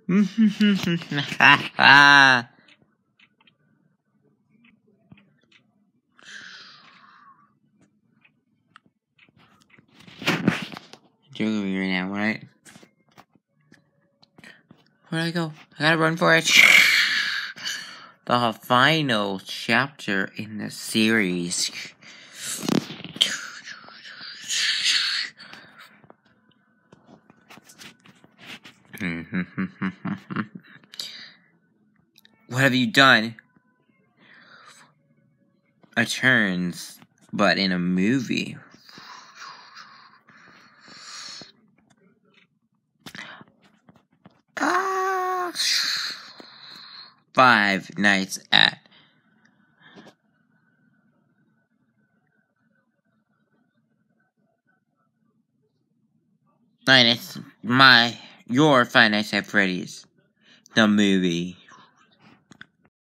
Joking me right now, right? Where'd I go? I gotta run for it. The final chapter in the series. What have you done? A turns, but in a movie. Five Nights at your Five Nights at Freddy's, the movie.